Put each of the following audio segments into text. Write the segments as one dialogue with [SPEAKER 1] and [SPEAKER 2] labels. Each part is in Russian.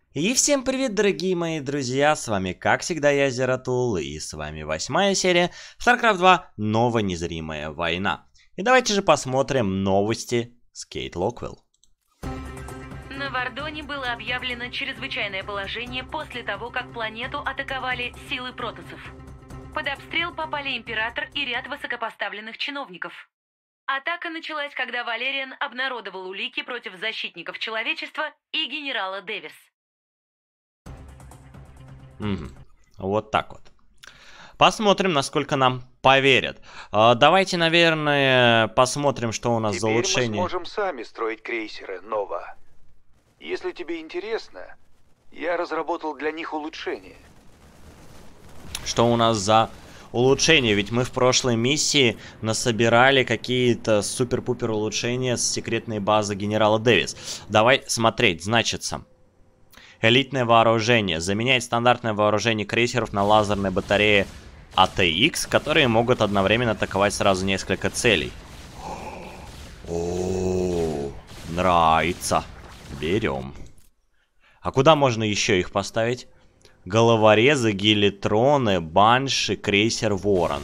[SPEAKER 1] И всем привет, дорогие мои друзья, с вами как всегда я, Зератул, и с вами 8-я серия StarCraft 2 Новая незримая война. И давайте же посмотрим новости с Кейт Локвелл.
[SPEAKER 2] На Вардоне было объявлено чрезвычайное положение после того, как планету атаковали силы протоссов. Под обстрел попали император и ряд высокопоставленных чиновников. Атака началась, когда Валериан обнародовал улики против защитников человечества и генерала Дэвис.
[SPEAKER 1] Вот так вот. Посмотрим, насколько нам поверят. Давайте, наверное, посмотрим, что у нас за улучшение.
[SPEAKER 3] Теперь мы сможем сами строить крейсеры Нова. Если тебе интересно, я разработал для них улучшение.
[SPEAKER 1] Что у нас за улучшение? Ведь мы в прошлой миссии насобирали какие-то супер-пупер улучшения с секретной базы генерала Дэвис. Давай смотреть, значится. Элитное вооружение. Заменяет стандартное вооружение крейсеров на лазерные батареи АТХ, которые могут одновременно атаковать сразу несколько целей. О, нравится. Берем. А куда можно еще их поставить? Головорезы, гелитроны, банши, крейсер Ворон.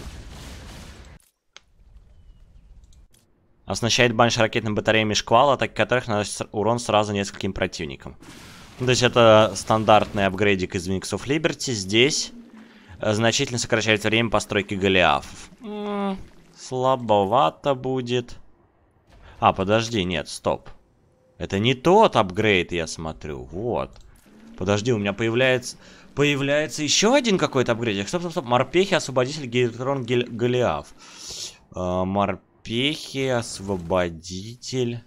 [SPEAKER 1] Оснащает банши ракетными батареями шквал, атаки которых наносит урон сразу нескольким противникам. То есть это стандартный апгрейдик из Wings of Liberty. Здесь значительно сокращает время постройки голиафов. Слабовато будет. А, подожди, нет, стоп. Это не тот апгрейд, я смотрю. Вот. Подожди, у меня появляется еще один какой-то апгрейд. Стоп. Морпехи, освободитель, гелитрон, голиаф. Морпехи, освободитель.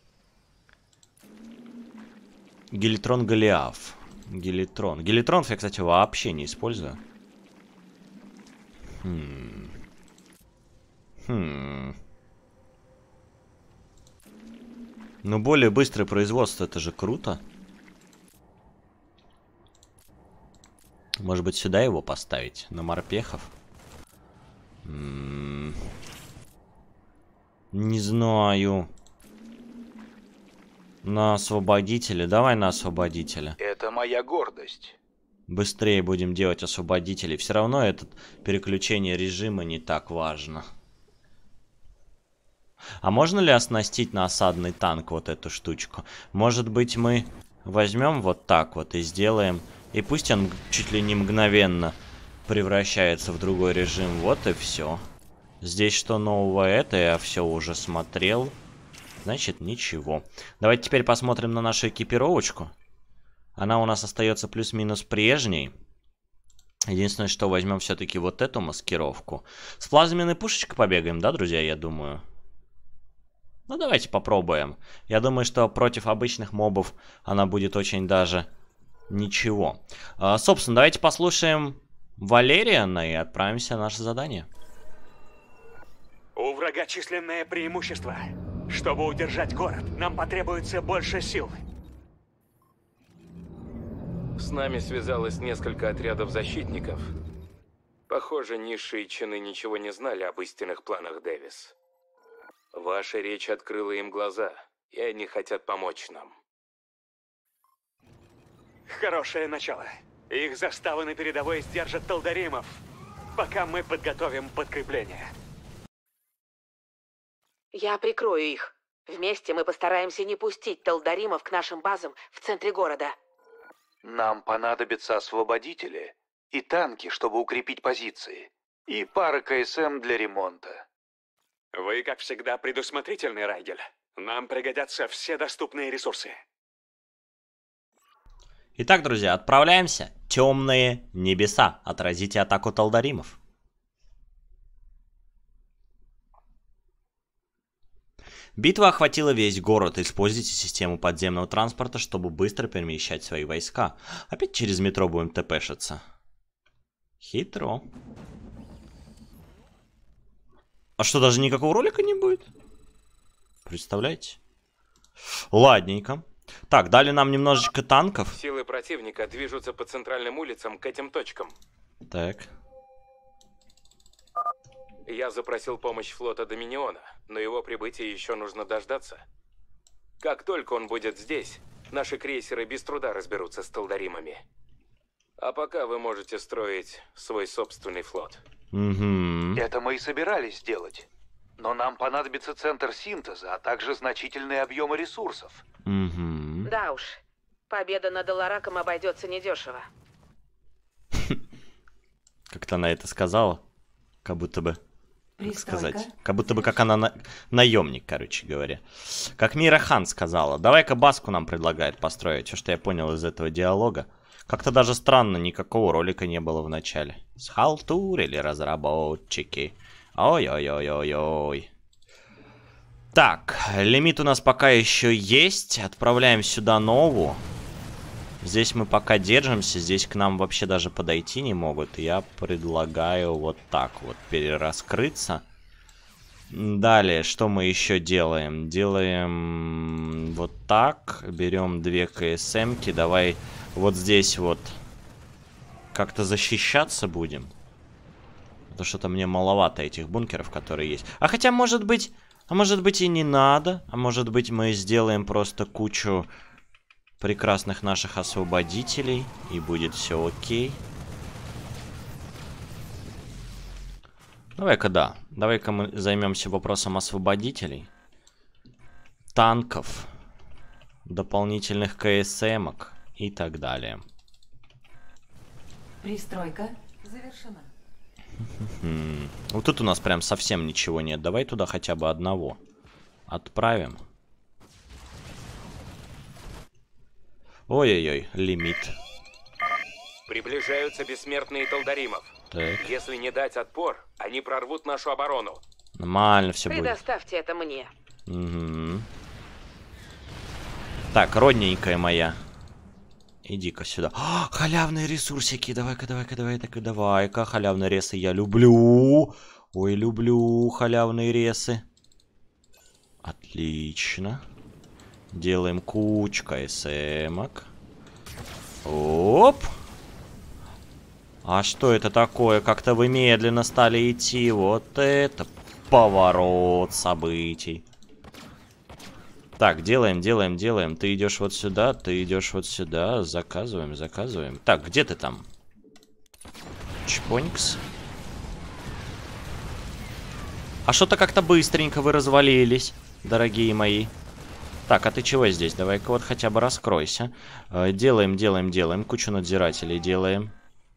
[SPEAKER 1] Гелитрон, голиаф. Гелитрон. Гелитронов я, кстати, вообще не использую. Ну, более быстрое производство, это же круто. Может быть, сюда его поставить? На морпехов? Не знаю. На освободителя. Давай на освободителя.
[SPEAKER 3] Это моя гордость.
[SPEAKER 1] Быстрее будем делать освободителей. Все равно это переключение режима не так важно. А можно ли оснастить на осадный танк вот эту штучку? Может быть, мы возьмем вот так вот и сделаем. И пусть он чуть ли не мгновенно превращается в другой режим. Вот и все. Здесь что нового? Это я все уже смотрел. Значит, ничего. Давайте теперь посмотрим на нашу экипировочку. Она у нас остается плюс-минус прежней. Единственное, что возьмем все-таки вот эту маскировку. С плазменной пушечкой побегаем, да, друзья, я думаю? Ну, давайте попробуем. Я думаю, что против обычных мобов она будет очень даже ничего. Собственно, давайте послушаем Валериана и отправимся на наше задание.
[SPEAKER 4] У врага численное преимущество. Чтобы удержать город, нам потребуется больше сил.
[SPEAKER 5] С нами связалось несколько отрядов защитников. Похоже, низшие чины ничего не знали об истинных планах Дэвис. Ваша речь открыла им глаза, и они хотят помочь нам.
[SPEAKER 4] Хорошее начало. Их заставы на передовой сдержат талдаримов, пока мы подготовим подкрепление.
[SPEAKER 6] Я прикрою их. Вместе мы постараемся не пустить талдаримов к нашим базам в центре города.
[SPEAKER 3] Нам понадобятся освободители и танки, чтобы укрепить позиции. И пара КСМ для ремонта.
[SPEAKER 4] Вы, как всегда, предусмотрительный, Райгель. Нам пригодятся все доступные ресурсы.
[SPEAKER 1] Итак, друзья, отправляемся. Темные небеса. Отразите атаку талдаримов. Битва охватила весь город. Используйте систему подземного транспорта, чтобы быстро перемещать свои войска. Опять через метро будем тпшиться. Хитро. А что, даже никакого ролика не будет? Представляете? Ладненько. Так, дали нам немножечко танков.
[SPEAKER 5] Силы противника движутся по центральным улицам к этим точкам.
[SPEAKER 1] Так.
[SPEAKER 5] Я запросил помощь флота Доминиона, но его прибытия еще нужно дождаться. Как только он будет здесь, Наши крейсеры без труда разберутся с Талдаримами. А пока вы можете строить свой собственный флот.
[SPEAKER 1] Угу.
[SPEAKER 3] Это мы и собирались сделать. Но нам понадобится центр синтеза, а также значительные объемы ресурсов.
[SPEAKER 1] Угу.
[SPEAKER 6] Да уж, победа над Алараком обойдется недешево.
[SPEAKER 1] Как-то она это сказала. Как будто бы... Как
[SPEAKER 7] Пристройка.
[SPEAKER 1] сказать? Как будто бы как она наемник, короче говоря. Как Мира Хан сказала. Давай-ка баску нам предлагает построить. Что я понял из этого диалога. Как-то даже странно, никакого ролика не было в начале. Схалтурили разработчики. Ой-ой-ой-ой-ой. Так, лимит у нас пока еще есть. Отправляем сюда новую. Здесь мы пока держимся. Здесь к нам вообще даже подойти не могут. Я предлагаю вот так вот перераскрыться. Далее, что мы еще делаем? Делаем вот так. Берем 2 КСМ-ки. Давай вот здесь вот как-то защищаться будем. Потому что что-то мне маловато этих бункеров, которые есть. А хотя, может быть и не надо. А может быть мы сделаем просто кучу прекрасных наших освободителей. И будет все окей. Давай-ка да. Давай-ка мы займемся вопросом освободителей. Танков. Дополнительных КСМок. И так далее.
[SPEAKER 7] Пристройка завершена.
[SPEAKER 1] Вот тут у нас прям совсем ничего нет. Давай туда хотя бы одного отправим. Ой-ой-ой, лимит.
[SPEAKER 5] Приближаются бессмертные Талдаримов.
[SPEAKER 1] Так.
[SPEAKER 5] Если не дать отпор, они прорвут нашу оборону.
[SPEAKER 1] Нормально все будет.
[SPEAKER 6] Предоставьте это мне.
[SPEAKER 1] Угу. Так, родненькая моя. Иди-ка сюда. А, халявные ресурсики. Давай-ка, давай-ка. Халявные ресы я люблю. Ой, люблю халявные ресы. Отлично. Делаем кучу КСМок. Оп. А что это такое? Как-то вы медленно стали идти. Вот это поворот событий. Так, делаем. Ты идешь вот сюда, ты идешь вот сюда. Заказываем. Так, где ты там? Чпонькс. А что-то как-то быстренько вы развалились, дорогие мои. Так, а ты чего здесь? Давай-ка вот хотя бы раскройся. Делаем. Кучу надзирателей делаем.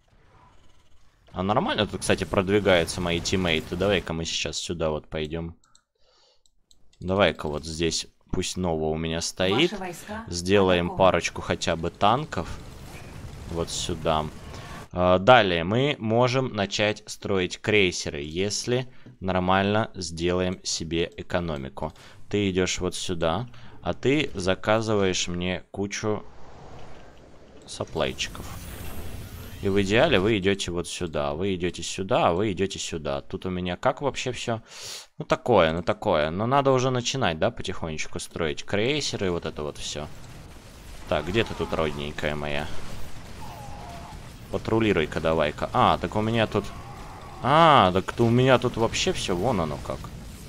[SPEAKER 1] А нормально тут, кстати, продвигаются мои тиммейты. Давай-ка мы сейчас сюда вот пойдем. Давай-ка вот здесь... Пусть нового у меня стоит. Сделаем парочку хотя бы танков. Вот сюда. Далее мы можем начать строить крейсеры, если нормально сделаем себе экономику. Ты идешь вот сюда, а ты заказываешь мне кучу саплайчиков. И в идеале вы идете вот сюда. Вы идете сюда, а вы идете сюда. Тут у меня как вообще все? Ну такое. Но надо уже начинать, да, потихонечку строить крейсеры и вот это вот все. Так, где ты тут, родненькая моя? Патрулируй-ка давай-ка. А, так у меня тут... А, так у меня тут вообще все, вон оно как.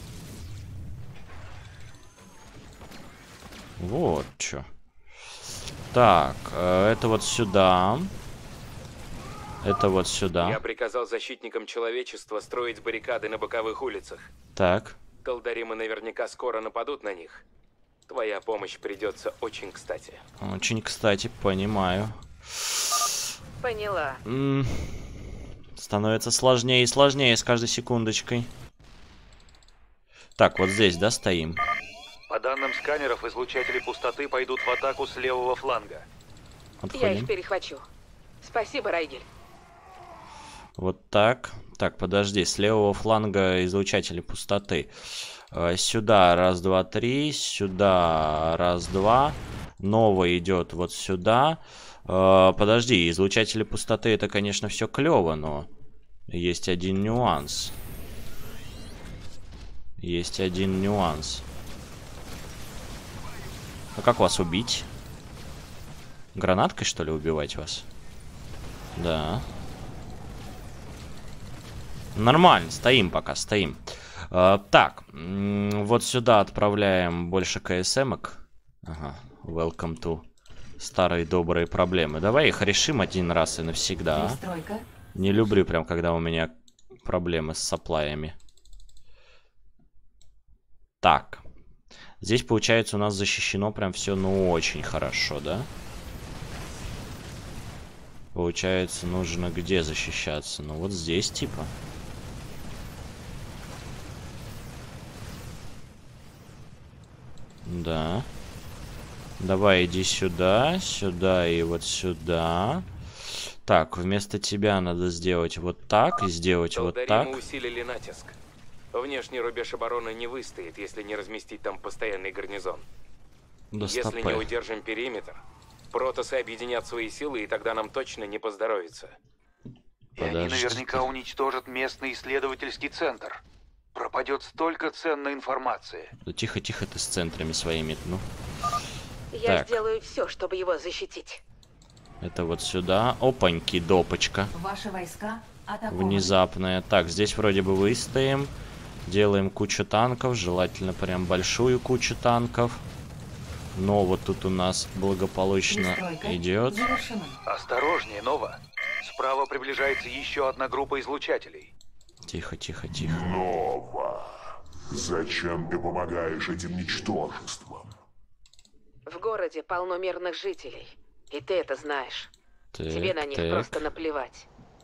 [SPEAKER 1] Вот что. Так, это вот сюда. Это вот сюда.
[SPEAKER 5] Я приказал защитникам человечества строить баррикады на боковых улицах.
[SPEAKER 1] Так.
[SPEAKER 5] Талдаримы наверняка скоро нападут на них. Твоя помощь придется очень кстати.
[SPEAKER 1] Очень кстати, понимаю.
[SPEAKER 6] Поняла.
[SPEAKER 1] Становится сложнее и сложнее с каждой секундочкой. Так, вот здесь, да, стоим?
[SPEAKER 3] По данным сканеров, излучатели пустоты пойдут в атаку с левого фланга.
[SPEAKER 1] Отходим.
[SPEAKER 6] Я их перехвачу. Спасибо, Райгель.
[SPEAKER 1] Вот так. Так, подожди. С левого фланга излучатели пустоты. Сюда. Раз, два, три. Сюда. Раз, два. Новый идет вот сюда. Подожди. Излучатели пустоты, это, конечно, все клево, но есть один нюанс. А как вас убить? Гранаткой, что ли, убивать вас? Да. Нормально, стоим пока, стоим. Так, вот сюда отправляем больше КСМок. Ага, welcome to старые добрые проблемы. Давай их решим один раз и навсегда.
[SPEAKER 7] Перестройка.
[SPEAKER 1] Не люблю прям, когда у меня проблемы с сапплаями. Так. Здесь, получается, у нас защищено прям все, ну, очень хорошо, да? Получается, нужно где защищаться? Ну, вот здесь, типа. Да. Давай, иди сюда, сюда и вот сюда. Так, вместо тебя надо сделать вот так и сделать вот так.
[SPEAKER 5] Талдаримы усилили натиск. Внешний рубеж обороны не выстоит, если не разместить там постоянный гарнизон.
[SPEAKER 1] Да
[SPEAKER 5] Если
[SPEAKER 1] стопэ.
[SPEAKER 5] не удержим периметр, протосы объединят свои силы, и тогда нам точно не поздоровится.
[SPEAKER 3] И они
[SPEAKER 1] Подожди.
[SPEAKER 3] наверняка уничтожат местный исследовательский центр. Пропадет столько ценной информации.
[SPEAKER 1] Да тихо-тихо ты с центрами своими, ну.
[SPEAKER 6] Я
[SPEAKER 1] Так.
[SPEAKER 6] сделаю все, чтобы его защитить.
[SPEAKER 1] Это вот сюда. Опаньки, допочка.
[SPEAKER 7] Ваши войска атакованы.
[SPEAKER 1] Внезапная. Так, здесь вроде бы выстоим. Делаем кучу танков. Желательно прям большую кучу танков. Но вот тут у нас благополучно
[SPEAKER 7] Перестройка
[SPEAKER 1] идет.
[SPEAKER 7] завершена.
[SPEAKER 3] Осторожнее, Нова. Справа приближается еще одна группа излучателей.
[SPEAKER 1] Тихо, тихо, тихо.
[SPEAKER 8] Нова, зачем ты помогаешь этим ничтожествам?
[SPEAKER 6] В городе полно мирных жителей. И ты это знаешь. Тебе на них
[SPEAKER 1] Так.
[SPEAKER 6] просто наплевать.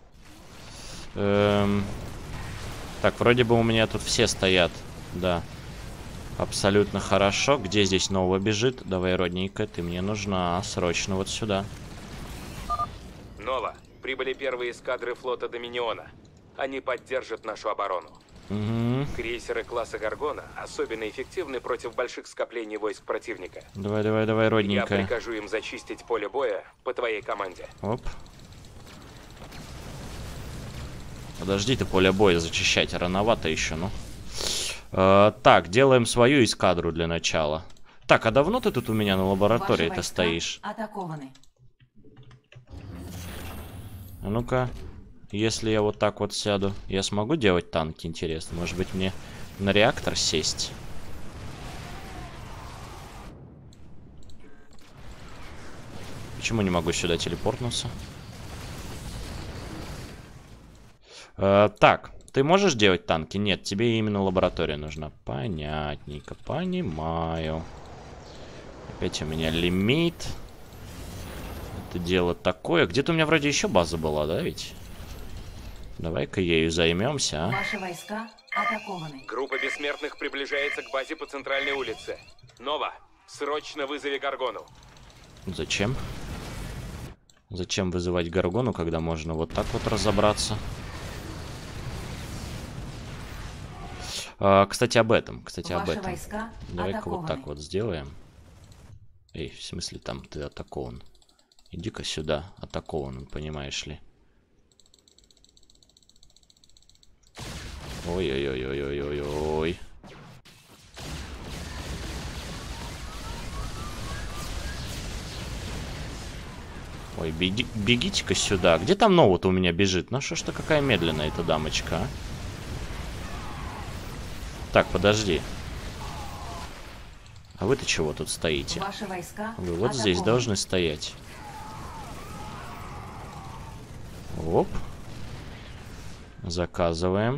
[SPEAKER 1] Так, вроде бы у меня тут все стоят. Да. Абсолютно хорошо. Где здесь Нова бежит? Давай, родненько, ты мне нужна. Срочно вот сюда.
[SPEAKER 5] Нова, прибыли первые эскадры флота Доминиона. Они поддержат нашу оборону.
[SPEAKER 1] Угу.
[SPEAKER 5] Крейсеры класса Гаргона особенно эффективны против больших скоплений войск противника.
[SPEAKER 1] Давай, давай, давай,
[SPEAKER 5] Я
[SPEAKER 1] родненькая.
[SPEAKER 5] прикажу им зачистить поле боя по твоей команде.
[SPEAKER 1] Оп. Подожди ты поле боя зачищать, рановато еще, ну. Так, делаем свою эскадру для начала. Так, а давно ты тут у меня на лаборатории-то
[SPEAKER 7] Ваши войска
[SPEAKER 1] стоишь?
[SPEAKER 7] атакованы.
[SPEAKER 1] А ну-ка, если я вот так вот сяду, я смогу делать танки, интересно? Может быть, мне на реактор сесть? Почему не могу сюда телепортнуться? Так, ты можешь делать танки? Нет, тебе именно лаборатория нужна. Понятненько, понимаю. Опять у меня лимит. Это дело такое. Где-то у меня вроде еще база была, да, ведь? Давай-ка ею займемся, а?
[SPEAKER 7] Ваши войска атакованы.
[SPEAKER 5] Группа бессмертных приближается к базе по центральной улице. Нова, срочно вызови Гаргону.
[SPEAKER 1] Зачем? Зачем вызывать Гаргону, когда можно вот так вот разобраться? Кстати, об этом. Кстати, об
[SPEAKER 7] Ваши
[SPEAKER 1] этом.
[SPEAKER 7] войска
[SPEAKER 1] Давай-ка вот
[SPEAKER 7] атакованы.
[SPEAKER 1] так вот сделаем. Эй, в смысле там ты атакован? Иди-ка сюда, атакован, понимаешь ли. Ой-ой-ой-ой-ой-ой-ой. Ой, бегите-ка сюда. Где там Нова-то у меня бежит? Ну что ж-то какая медленная эта дамочка, а? Так, подожди. А вы-то чего тут стоите?
[SPEAKER 7] Ваши войска
[SPEAKER 1] Вы вот здесь
[SPEAKER 7] атакованы.
[SPEAKER 1] должны стоять. Оп. Заказываем.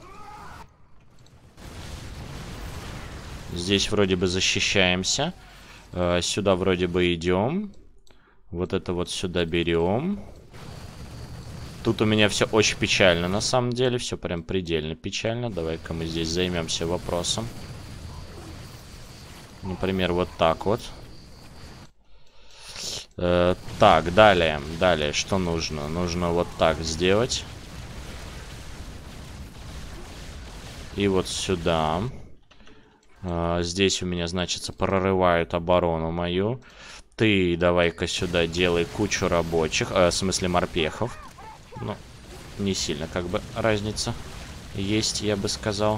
[SPEAKER 1] Здесь вроде бы защищаемся. Сюда вроде бы идем. Вот это вот сюда берем. Тут у меня все очень печально, на самом деле. Все прям предельно печально. Давай-ка мы здесь займемся вопросом. Например, вот так вот. Так, далее. Далее, что нужно? Нужно вот так сделать. И вот сюда. Здесь у меня, значит, прорывают оборону мою. Ты давай-ка сюда делай кучу рабочих. В смысле морпехов. Ну, не сильно как бы разница есть, я бы сказал.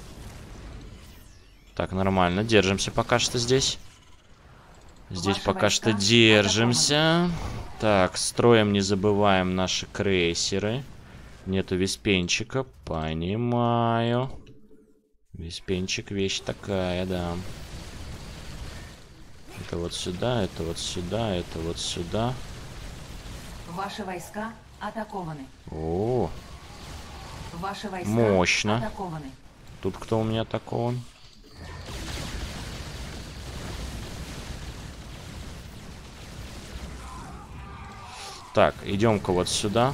[SPEAKER 1] Так, нормально. Держимся пока что здесь. Здесь
[SPEAKER 7] Ваши
[SPEAKER 1] пока что
[SPEAKER 7] войска
[SPEAKER 1] держимся. Так, строим, не забываем наши крейсеры. Нету виспенчика. Понимаю. Виспенчик вещь такая, да. Это вот сюда, это вот сюда, это вот сюда.
[SPEAKER 7] Ваши войска атакованы.
[SPEAKER 1] О,
[SPEAKER 7] Ваши войска
[SPEAKER 1] мощно.
[SPEAKER 7] атакованы.
[SPEAKER 1] Тут кто у меня атакован? Так, идем-ка вот сюда.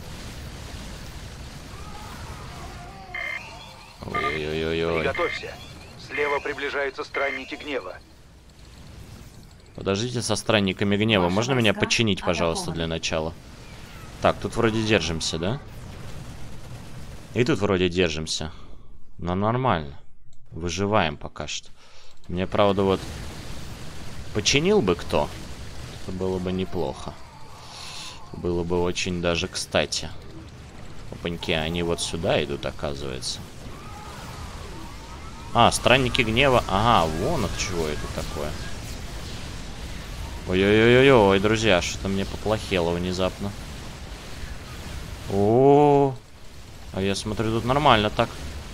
[SPEAKER 1] Ой-ой-ой-ой.
[SPEAKER 3] Приготовься. Слева приближаются странники гнева.
[SPEAKER 1] Подождите со странниками гнева.
[SPEAKER 7] Ваши
[SPEAKER 1] Можно меня
[SPEAKER 7] войска
[SPEAKER 1] починить, пожалуйста,
[SPEAKER 7] атакованы.
[SPEAKER 1] для начала? Так, тут вроде держимся, да? И тут вроде держимся. Но нормально. Выживаем пока что. Мне, правда, вот... Починил бы кто? Это было бы неплохо. Было бы очень даже кстати. Опаньки, они вот сюда идут, оказывается. А, странники гнева. Ага, вон от чего это такое. Ой-ой-ой-ой, друзья, что-то мне поплохело внезапно. О, а я смотрю, тут нормально так.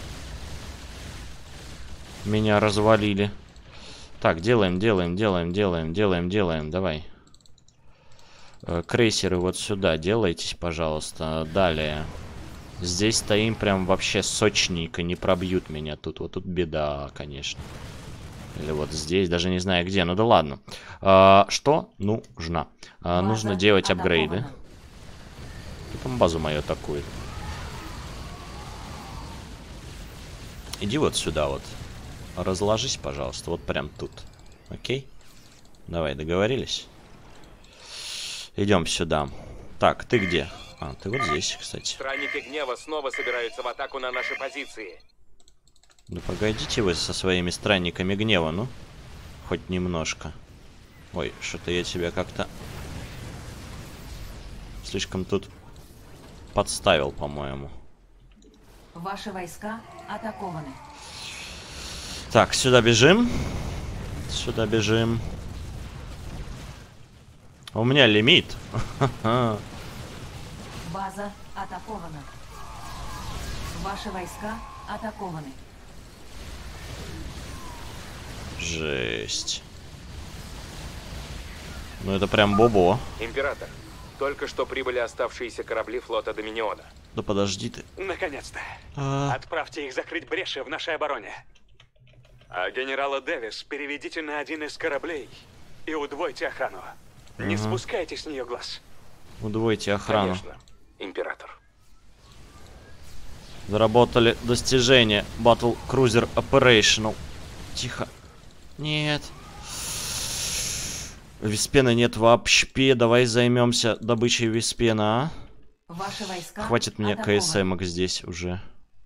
[SPEAKER 1] Меня развалили. Так, делаем, давай. Крейсеры вот сюда делайтесь, пожалуйста. Далее. Здесь стоим прям вообще сочненько, не пробьют меня тут. Вот тут беда, конечно. Или вот здесь, даже не знаю где. Ну да ладно. Что нужно? Нужно делать апгрейды. И там базу мою атакует. Иди вот сюда вот. Разложись, пожалуйста, вот прям тут. Окей? Давай, договорились? Идем сюда. Так, ты где? А, ты вот здесь, кстати.
[SPEAKER 5] Странники гнева снова собираются в атаку на наши позиции.
[SPEAKER 1] Да погодите вы со своими странниками гнева, ну. Хоть немножко. Ой, что-то я тебя как-то... Слишком тут подставил, по-моему.
[SPEAKER 7] Ваши войска атакованы.
[SPEAKER 1] Так, сюда бежим. Сюда бежим. У меня лимит.
[SPEAKER 7] База атакована. Ваши войска атакованы.
[SPEAKER 1] Жесть. Ну это прям бобо.
[SPEAKER 5] Император, только что прибыли оставшиеся корабли флота Доминиона.
[SPEAKER 1] Да подожди ты.
[SPEAKER 4] Наконец-то.
[SPEAKER 1] А,
[SPEAKER 4] Отправьте их закрыть бреши в нашей обороне. А генерала Дэвис переведите на один из кораблей и удвойте охрану. Не спускайте с нее глаз.
[SPEAKER 1] удвойте охрану.
[SPEAKER 5] Конечно, император.
[SPEAKER 1] Заработали достижения. Battle Cruiser Operational. Тихо. Нет. Виспена нет вообще. Давай займемся добычей Виспена, а?
[SPEAKER 7] Ваши войска
[SPEAKER 1] Хватит мне
[SPEAKER 7] атакованы.
[SPEAKER 1] КСМок здесь уже.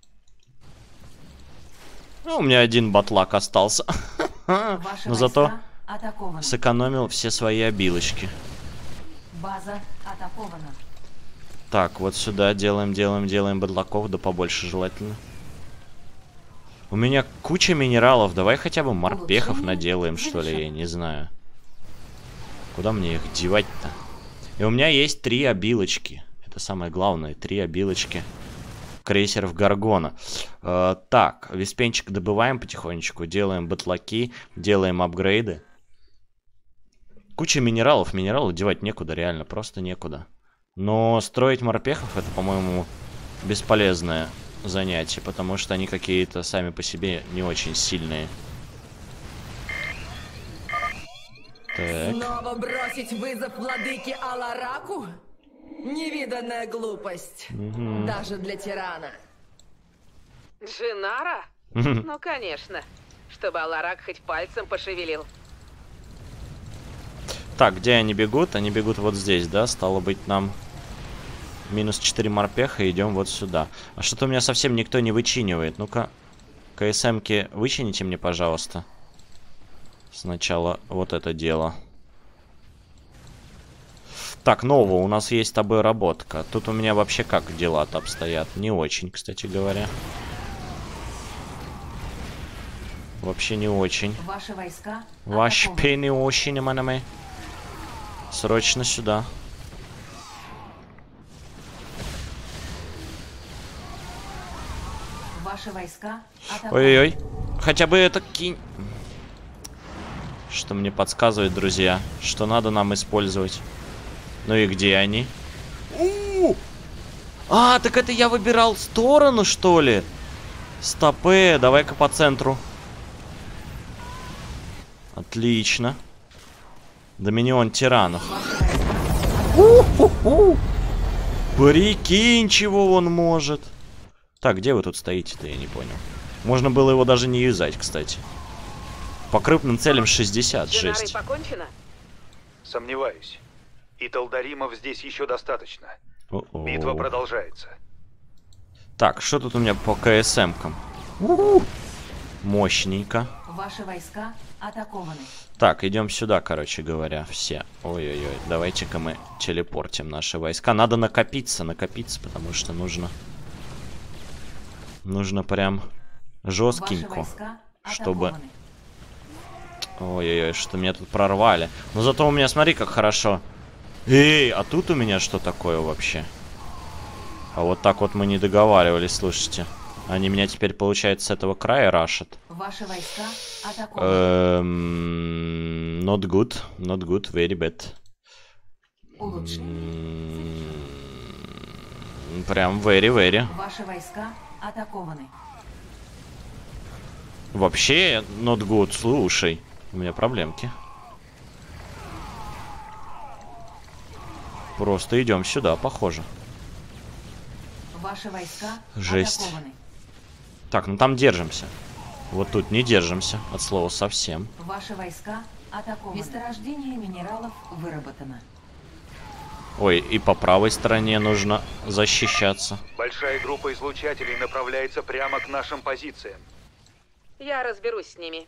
[SPEAKER 1] Ну, у меня один батлак остался.
[SPEAKER 7] Ваши
[SPEAKER 1] Но зато
[SPEAKER 7] войска атакованы.
[SPEAKER 1] сэкономил все свои обилочки.
[SPEAKER 7] База атакована.
[SPEAKER 1] Так, вот сюда делаем бадлаков, да побольше желательно. У меня куча минералов. Давай хотя бы морпехов
[SPEAKER 7] Улучшение
[SPEAKER 1] наделаем, что ли,
[SPEAKER 7] завершено.
[SPEAKER 1] я не знаю. Куда мне их девать-то? И у меня есть 3 обилочки. Это самое главное, 3 обилочки крейсеров Гаргона. Так, виспенчик добываем потихонечку, делаем батлаки, делаем апгрейды. Куча минералов. Минералы девать некуда, реально, просто некуда. Но строить морпехов — это, по-моему, бесполезное занятие, потому что они какие-то сами по себе не очень сильные. Так.
[SPEAKER 9] Снова бросить вызов владыке Алараку? Невиданная глупость. Даже для тирана.
[SPEAKER 6] Джинара? Ну, конечно. Чтобы Аларак хоть пальцем пошевелил.
[SPEAKER 1] Так, где они бегут? Они бегут вот здесь, да? Стало быть, нам минус 4 морпеха, и идем вот сюда. А что-то у меня совсем никто не вычинивает. Ну-ка, КСМки вычините мне, пожалуйста. Сначала вот это дело. Так, Нова, у нас есть с тобой работка. Тут у меня вообще как дела-то обстоят? Не очень, кстати говоря. Вообще не очень.
[SPEAKER 7] Ваши войска
[SPEAKER 1] Вообще не очень, манами. Срочно сюда.
[SPEAKER 7] Ваши войска атакованы.
[SPEAKER 1] Ой-ой-ой. Хотя бы это кинь. Что мне подсказывает, друзья, что надо нам использовать. Ну и где они? А, так это я выбирал сторону, что ли? Стопе, давай-ка по центру. Отлично. Доминион тиранов. Прикинь, чего он может. Так, где вы тут стоите-то, я не понял. Можно было его даже не юзать, кстати. По крупным целям 60, жесть.
[SPEAKER 6] Покончено?
[SPEAKER 3] Сомневаюсь. И талдаримов здесь еще достаточно. Битва продолжается.
[SPEAKER 1] Так, что тут у меня по КСМ-кам? Мощненько.
[SPEAKER 7] Ваши войска атакованы.
[SPEAKER 1] Так, идем сюда, короче говоря, все. Ой-ой-ой, давайте-ка мы телепортим наши войска. Надо накопиться, потому что нужно... Нужно прям жесткенько, чтобы... Ой-ой-ой, что меня тут прорвали. Но зато у меня, смотри, как хорошо. Эй, а тут у меня что такое вообще? А вот так вот мы не договаривались, слушайте. Они меня теперь, получается, с этого края рашат.
[SPEAKER 7] Ваши войска атакованы.
[SPEAKER 1] Not good, very bad. Прям very.
[SPEAKER 7] Ваши войска атакованы.
[SPEAKER 1] Вообще, not good, слушай. У меня проблемки. Просто идем сюда, похоже.
[SPEAKER 7] Ваши войска
[SPEAKER 1] жесть.
[SPEAKER 7] атакованы.
[SPEAKER 1] Так, ну там держимся. Вот тут не держимся, от слова совсем.
[SPEAKER 7] Ваши войска атакованы. Месторождение минералов выработано.
[SPEAKER 1] Ой, и по правой стороне нужно защищаться.
[SPEAKER 3] Большая группа излучателей направляется прямо к нашим позициям.
[SPEAKER 6] Я разберусь с ними.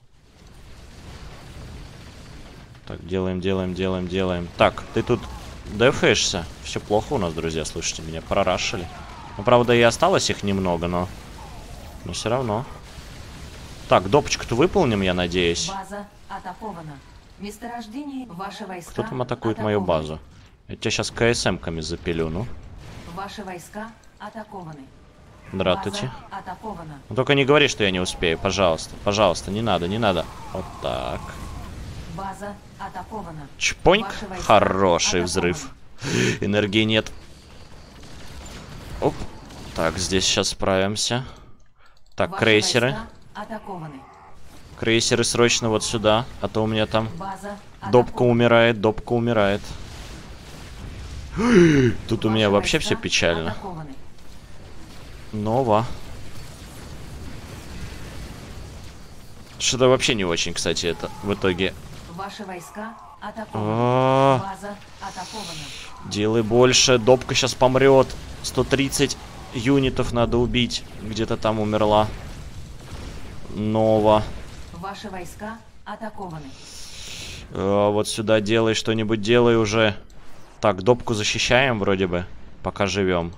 [SPEAKER 1] Так, делаем. Так, ты тут дефаешься? Все плохо у нас, друзья, слушайте, меня прорашили. Ну, правда, и осталось их немного, но все равно. Так, допочку-то выполним, я надеюсь.
[SPEAKER 7] База атакована. Месторождение, ваши войска.
[SPEAKER 1] Кто там атакует
[SPEAKER 7] атакованы.
[SPEAKER 1] мою базу? Я тебя сейчас КСМ-ками запилю, ну.
[SPEAKER 7] Ваши войска атакованы.
[SPEAKER 1] Здравствуйте.
[SPEAKER 7] База атакована.
[SPEAKER 1] Ну, только не говори, что я не успею, пожалуйста. Пожалуйста, не надо. Вот так.
[SPEAKER 7] База атакована.
[SPEAKER 1] Чпоньк.
[SPEAKER 7] Ваши войска
[SPEAKER 1] Хороший
[SPEAKER 7] атакованы.
[SPEAKER 1] взрыв. Энергии нет. Оп. Так, здесь сейчас справимся. Так,
[SPEAKER 7] Ваши
[SPEAKER 1] крейсеры.
[SPEAKER 7] войска атакованы.
[SPEAKER 1] Крейсеры срочно вот сюда, а то у меня там
[SPEAKER 7] База
[SPEAKER 1] допка
[SPEAKER 7] атакована.
[SPEAKER 1] умирает. Тут у меня
[SPEAKER 7] Ваши
[SPEAKER 1] вообще
[SPEAKER 7] войска
[SPEAKER 1] все печально.
[SPEAKER 7] атакованы.
[SPEAKER 1] Нова. Что-то вообще не очень, кстати, это в итоге.
[SPEAKER 7] Ваши войска атакованы. База атакована.
[SPEAKER 1] Делай больше. Допка сейчас помрет. 130 юнитов надо убить. Где-то там умерла. Нова.
[SPEAKER 7] Ваши войска атакованы.
[SPEAKER 1] Вот сюда делай что-нибудь, делай уже. Так, допку защищаем вроде бы. Пока живем.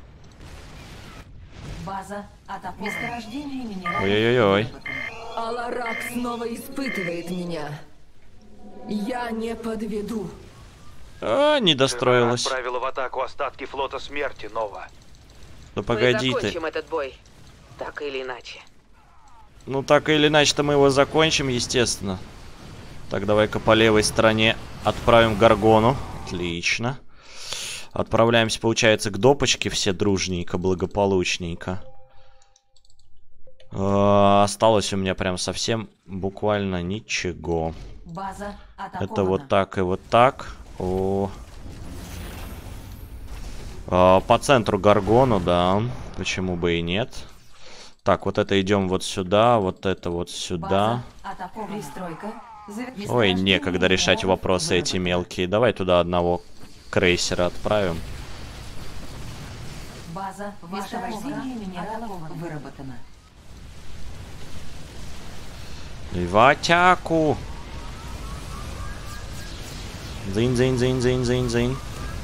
[SPEAKER 7] База атакована. Месторождение минералов.
[SPEAKER 1] Ой-ой-ой.
[SPEAKER 9] Аларак снова испытывает меня. Я не подведу.
[SPEAKER 1] Не достроилась.
[SPEAKER 3] Отправила в атаку остатки флота смерти, Нова.
[SPEAKER 1] Да погоди
[SPEAKER 6] Мы
[SPEAKER 1] ты.
[SPEAKER 6] закончим этот бой. Так или иначе.
[SPEAKER 1] Ну так или иначе-то мы его закончим, естественно. Так, давай-ка по левой стороне отправим Гаргону. Отлично. Отправляемся, получается, к допочке все дружненько, благополучненько. Осталось у меня прям совсем буквально ничего.
[SPEAKER 7] База атакована.
[SPEAKER 1] Это вот так и вот так. По центру Гаргону, да. Почему бы и нет. Так, вот это идем вот сюда, вот это вот сюда. Ой, некогда решать вопросы эти мелкие. Давай туда одного крейсера отправим.
[SPEAKER 7] База месторождение минералов выработана.
[SPEAKER 1] И в атаку! Зин.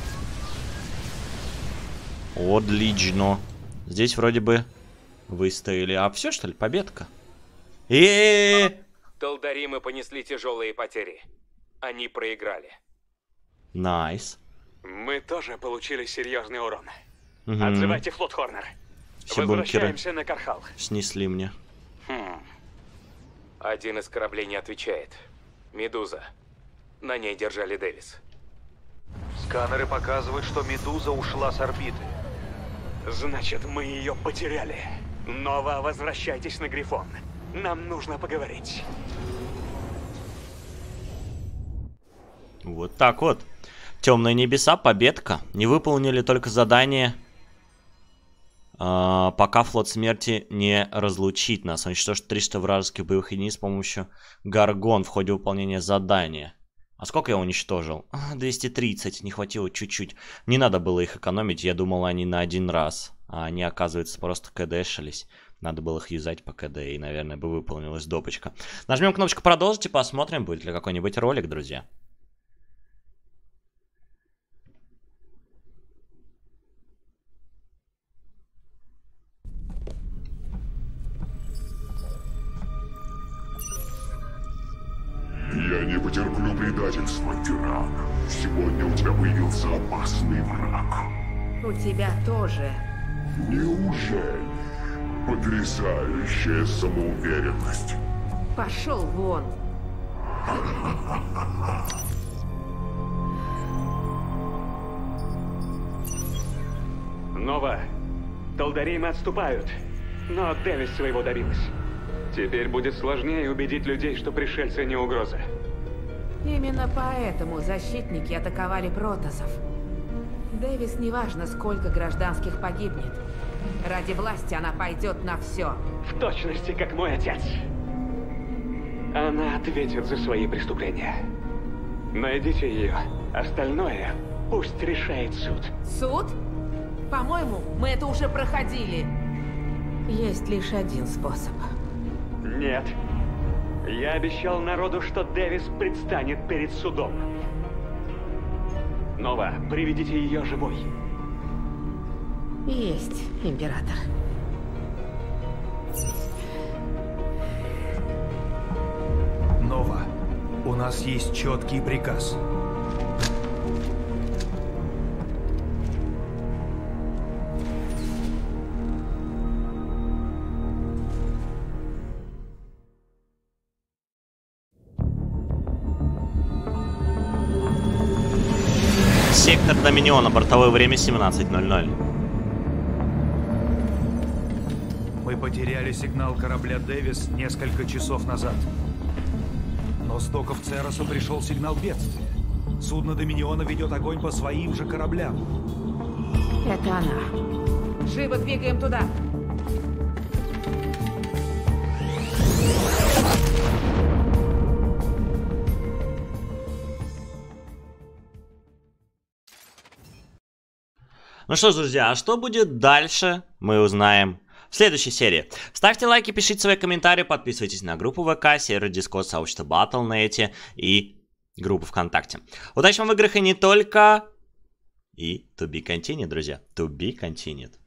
[SPEAKER 1] Отлично. Здесь вроде бы выстояли. А все, что ли? Победка?
[SPEAKER 5] Талдаримы понесли тяжелые потери. Они проиграли.
[SPEAKER 1] Найс.
[SPEAKER 4] Мы тоже получили серьезный урон.
[SPEAKER 1] Угу.
[SPEAKER 4] Отзывайте флот, Хорнер.
[SPEAKER 1] Все бункеры
[SPEAKER 4] Возвращаемся на Кархал.
[SPEAKER 1] снесли мне.
[SPEAKER 5] Один из кораблей не отвечает. Медуза. На ней держали Дэвис.
[SPEAKER 3] Сканеры показывают, что Медуза ушла с орбиты.
[SPEAKER 4] Значит, мы ее потеряли. Нова, возвращайтесь на Грифон. Нам нужно поговорить.
[SPEAKER 1] Вот так вот. Темные небеса, победка. Не выполнили только задание, пока флот смерти не разлучит нас. Уничтожить 300 вражеских боевых единиц с помощью Гаргон в ходе выполнения задания. А сколько я уничтожил? 230, не хватило чуть-чуть. Не надо было их экономить, я думал, они на один раз. А они, оказывается, просто КДшились. Надо было их юзать по КД, и, наверное, бы выполнилась допочка. Нажмем кнопочку «Продолжить» и посмотрим, будет ли какой-нибудь ролик, друзья.
[SPEAKER 8] Я не потерплю предательства, тиран. Сегодня у тебя появился опасный враг.
[SPEAKER 6] У тебя тоже.
[SPEAKER 8] Неужели? Потрясающая самоуверенность.
[SPEAKER 6] Пошел вон.
[SPEAKER 4] Нова, Талдаримы отступают, но Дэвис своего добилась. Теперь будет сложнее убедить людей, что пришельцы не угроза.
[SPEAKER 6] Именно поэтому защитники атаковали протоссов. Дэвис неважно, сколько гражданских погибнет. Ради власти она пойдет на все.
[SPEAKER 4] В точности, как мой отец. Она ответит за свои преступления. Найдите ее. Остальное пусть решает суд.
[SPEAKER 6] Суд? По-моему, мы это уже проходили. Есть лишь один способ.
[SPEAKER 4] Нет. Я обещал народу, что Дэвис предстанет перед судом. Нова, приведите ее живой.
[SPEAKER 6] Есть, император.
[SPEAKER 10] Нова, у нас есть четкий приказ.
[SPEAKER 1] Сектор Доминиона, бортовое время 17:00.
[SPEAKER 10] Мы потеряли сигнал корабля «Дэвис» несколько часов назад. Но с доков Цероса пришел сигнал бедствия. Судно Доминиона ведет огонь по своим же кораблям.
[SPEAKER 6] Это она. Живо двигаем туда.
[SPEAKER 1] Ну что ж, друзья, а что будет дальше, мы узнаем в следующей серии. Ставьте лайки, пишите свои комментарии, подписывайтесь на группу ВК, сервер Discord, сообщество Battle.net и группу ВКонтакте. Удачи вам в играх и не только. И to be continued, друзья. To be continued.